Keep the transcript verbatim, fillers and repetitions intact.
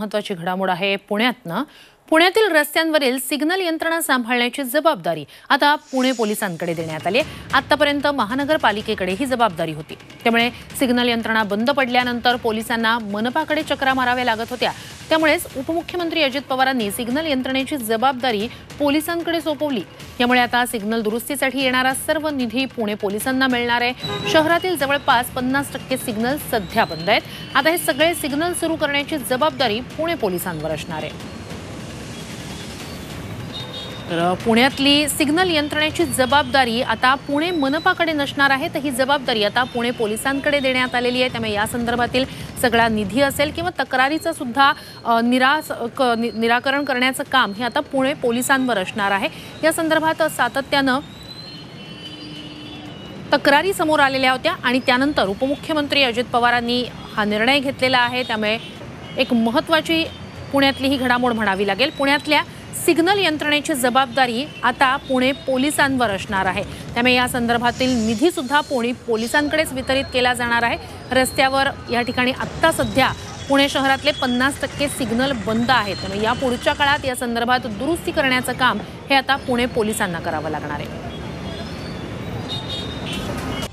महत्त्वाची घडामोड आहे पुण्यातनं। पुण्यातील रस्त्यांवरील सिग्नल यंत्रणा सांभाळण्याची जबाबदारी आता पुणे पोलिसांकडे देण्यात आली आहे। आतापर्यंत महानगरपालिकेकडे ही जबाबदारी होती, त्यामुळे सिग्नल यंत्रणा बंद पडल्यानंतर पोलिसांना मनपाकडे चक्रा माराव्या लागत होत्या। त्यामुळेच उपमुख्यमंत्री अजित पवारांनी सिग्नल यंत्रणेची जबाबदारी पोलिसांकडे सोपवली। यामुळे आता सिग्नल दुरुस्तीसाठी येणारा सर्व निधी पुणे पोलिसांना मिळणार आहे। शहरातील जवळपास पन्नास टक्के सिग्नल सध्या बंद आहेत। आता हे सगळे सिग्नल सुरू करण्याची जबाबदारी पुणे पोलिसांवर असणार आहे। तर पुण्यातली सिग्नल यंत्रणेची जबाबदारी आता पुणे मनपाकडे नसणार आहे, तर ही जबाबदारी आता पुणे पोलिसांकडे देण्यात आलेली आहे। त्यामुळे या संदर्भातील सगळा निधी असेल किंवा तक्रारीचं सुद्धा निरास निराकरण करण्याचं काम हे आता पुणे पोलिसांवर असणार आहे। या संदर्भात सातत्यानं तक्रारी समोर आलेल्या होत्या आणि त्यानंतर उपमुख्यमंत्री अजित पवारांनी हा निर्णय घेतलेला आहे। त्यामुळे एक महत्त्वाची पुण्यातली ही घडामोड म्हणावी लागेल। पुण्यातल्या सिग्नल यंत्रणेची जबाबदारी आता पुणे पोलिसांवर असणार आहे। त्यामुळे या संदर्भातील निधी सुद्धा पुणे पोलिसांकडेच वितरित केला जाणार आहे। रस्त्यावर या ठिकाणी आत्ता सध्या पुणे शहरातले पन्नास टक्के सिग्नल बंद आहेत, त्यामुळे या पुढच्या काळात या संदर्भात दुरुस्ती करण्याचं काम हे आता पुणे पोलिसांना करावं लागणार आहे।